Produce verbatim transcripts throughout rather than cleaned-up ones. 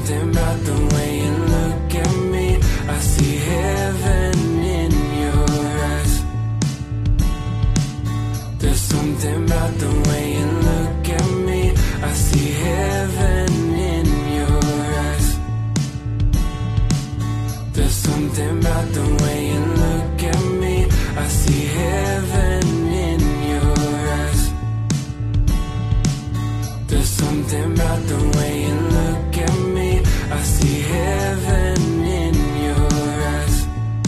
something about the way you look at me. I see heaven in your eyes. There's something about the way you look at me. I see heaven in your eyes. There's something about the way you look at me. I see heaven in your eyes. There's something about the way you look at me. I see heaven in your eyes.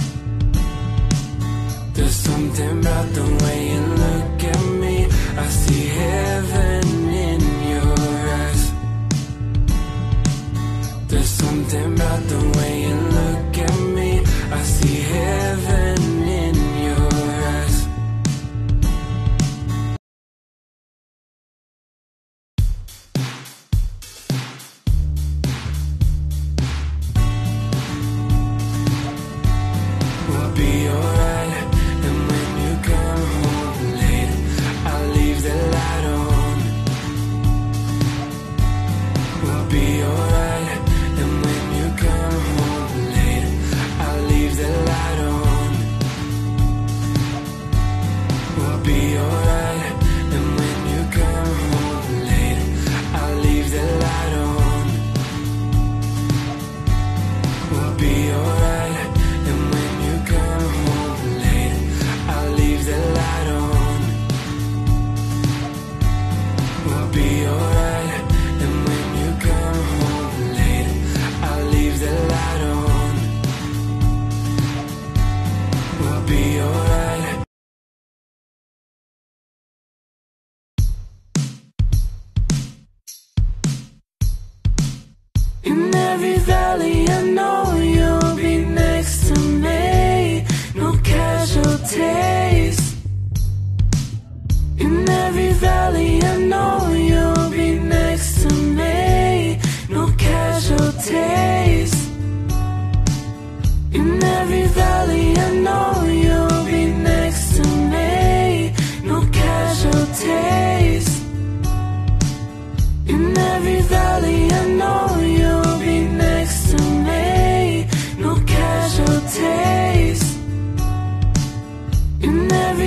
There's something about the way you look at me. I see heaven in your eyes. There's something about the way you look at me. I see heaven in your eyes. We'll be alright, and when you come home late, I'll leave the light on. We'll be alright, and when you come home late, I'll leave the light on. We'll be alright, and when you come home late, I'll leave the light on. We'll be alright, and when you come home late, I'll leave the light on. We'll be alright, and when you come home late, I'll leave the light on. We'll be alright. In every valley I know you'll be next to me. No casualties. In every valley I know you'll be next to me. No casualties. In every valley I know you'll be next to me. No casualties. In every valley I know you'll be next to me. No casualties. In every